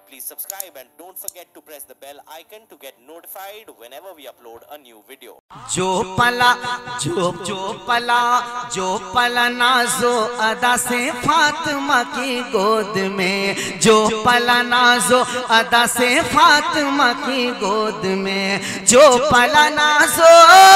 please subscribe and don't forget to press the bell icon to get notified whenever we upload a new video. जो पला नाज़ो अदा से फातिमा की गोद में, जो पला नाज़ो अदा से फातिमा की गोद में, जो पला नाज़ो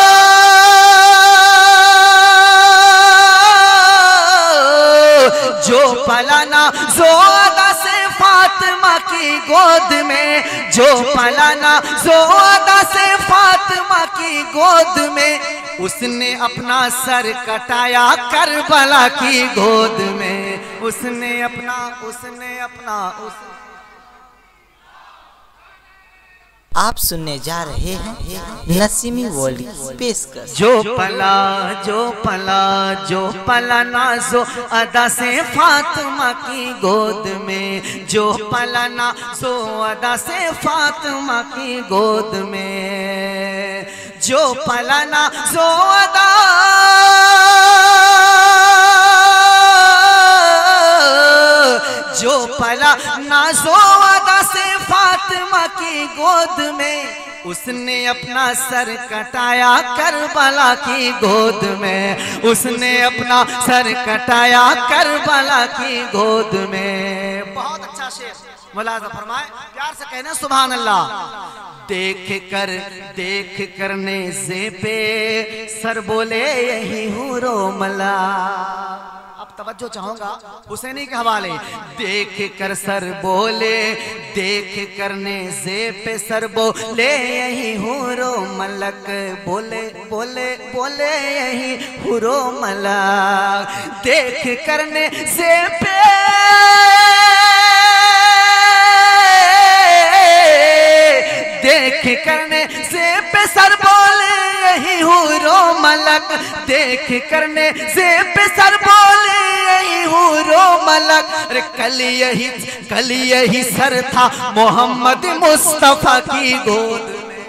अदा से फातिमा की गोद में, जो पला नाज़ो अदा से फातिमा की गोद में, उसने अपना सर कटाया करबला की गोद में, उसने अपना आप सुनने जा रहे हैं नसीमी वॉली पेशकश। जो पला नाज़ो अदा से फातिमा की गोद में, जो पला नाज़ो अदा से फातिमा की गोद में, जो पला नाज़ो अदा से फातिमा की गोद में, उसने अपना सर कटाया करबला की गोद में, उसने अपना सर कटाया करबला की गोद में। बहुत अच्छा शेर, मुलाज़ा फरमाए, प्यार से कहना सुभान अल्लाह। देख कर नेज़े पे सर बोले यही हूँ रोमला। तवज्जो चाहूंगा हुसैनी के हवाले। देख कर सर बोले, देख कर नेज़े पे सर बोले यही हुरो मलक, बोले बोले बोले यही हुरो मलक। देख कर नेज़े पे सर बोले यही हुरो मलक, देख करने से पे सर बोले यही हुरो मलक। अरे कल यही सर था मोहम्मद मुस्तफा की गोद में,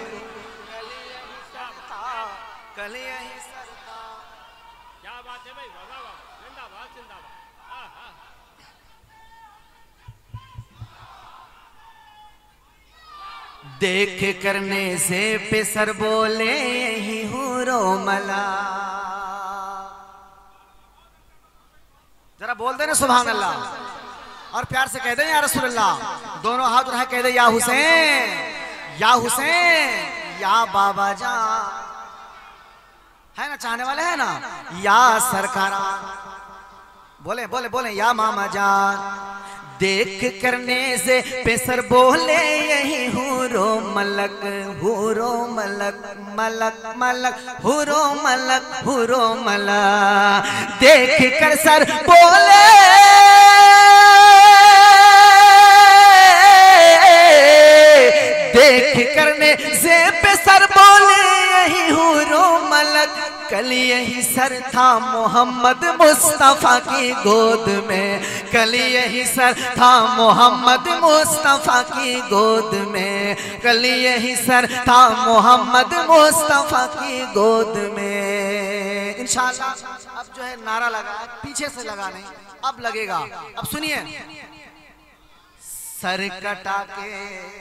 कल यही सर था। क्या बात है भाई, जिंदाबाद जिंदाबाद। देख करने से पे सर बोले यही हुरो मला। जरा बोल देना सुभान अल्लाह और प्यार से कह दे या रसूल अल्लाह। दोनों हाथ उठा कह दे या हुसैन, या हुसैन, या बाबा जान। है ना चाहने वाले है ना, या सरकार। बोले बोले बोले या मामा जान। देख करने से पेसर बोले यही हुरो मलक, हुरो मलक, मलक मलक, हुरो मलक, हुरो मलक। देख कर सर बोले, देख करने से पेसर बोले यही हुरो मलक। कल यही सर था मोहम्मद मुस्तफा की गोद में, कल यही सर था मोहम्मद मुस्तफा की गोद में, कल यही सर था मोहम्मद मुस्तफा की गोद में। इंशाअल्लाह अब जो है नारा लगा, पीछे से लगा नहीं, अब लगेगा। अब सुनिए, सर कटा के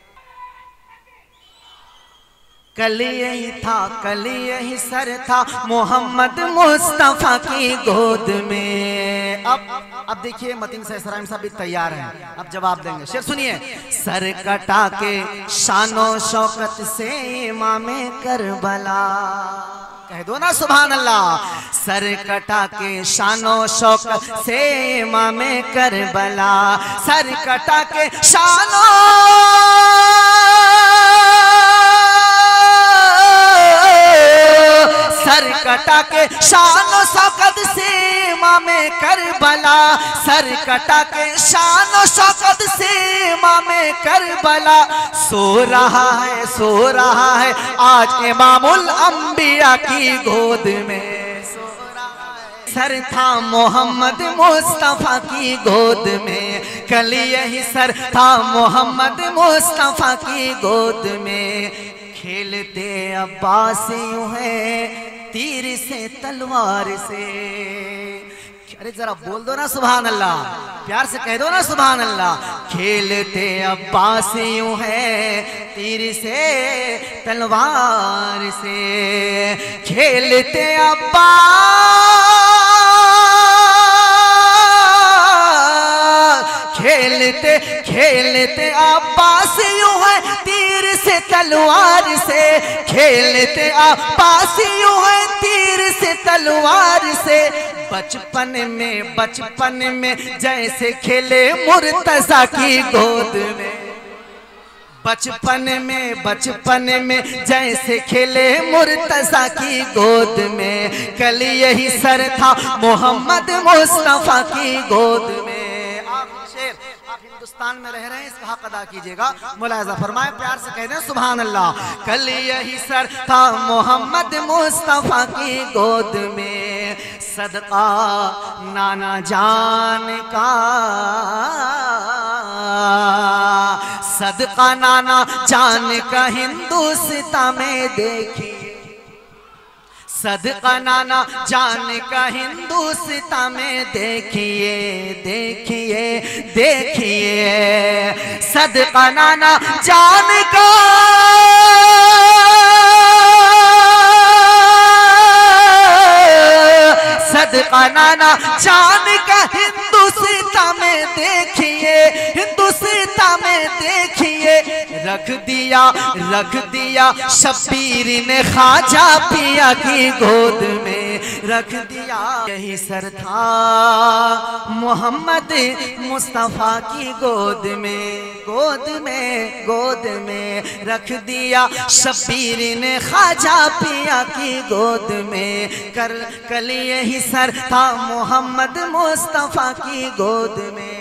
कल यही था, कल यही सर था मोहम्मद मुस्तफा की गोद में। अब देखिए मतीन सराइम साहब भी तैयार हैं, अब जवाब देंगे। शेर सुनिए। सर कटा के शानो शौकत से इमामे करबला, कह दो ना सुभान अल्लाह। सर कटा के शानो शौकत से इमामे करबला, सर कटा के शानो सर कटा के शानो शौकत से इमामे करबला, सर कटा के शानो शौकत से इमामे करबला। सो रहा है आज इमामुल अंबिया की गोद में, सर था मोहम्मद मुस्तफा की गोद में, कल यही सर था मोहम्मद मुस्तफा की गोद में। खेलते अब्बास यूं है तीर से तलवार से, अरे जरा बोल दो ना सुभान अल्लाह, प्यार से कह दो ना सुभान अल्लाह। खेलते अब्बास यूं है तीर से तलवार से, खेलते अब्बास, खेलते अब्बास यूं है तीर से तलवार से, खेलते अब्बास यूं है तीर से तलवार से। बचपन में जैसे खेले मुर्तजा की गोद में, बचपन में जैसे खेले मुर्तजा की गोद में, कल यही सर था मोहम्मद मुस्तफा की गोद में। आप हिंदुस्तान में रह रहे हैं, इसका हक अदा कीजिएगा, मुलाहिजा फरमाए, प्यार से कह दें सुभान अल्लाह। कल यही सर था मोहम्मद मुस्तफा की गोद में, सदका नाना जान का, सदका नाना जान का हिंदुस्तान में देखिए, सदका नाना जान का हिंदुस्तान में देखिए, देखिए देखिए, सदका नाना जान का, सदका नाना जान का हिंदुस्तान में देखिए, हिंदुस्तान में देखिए। रख दिया शब्बीर ने ख्वाजा पिया की गोद में, रख दिया। यही सर था मोहम्मद मुस्तफा की गोद में, गोद में रख दिया शब्बीर ने ख्वाजा पिया की गोद में। कल यही सर था मोहम्मद मुस्तफा की गोद में।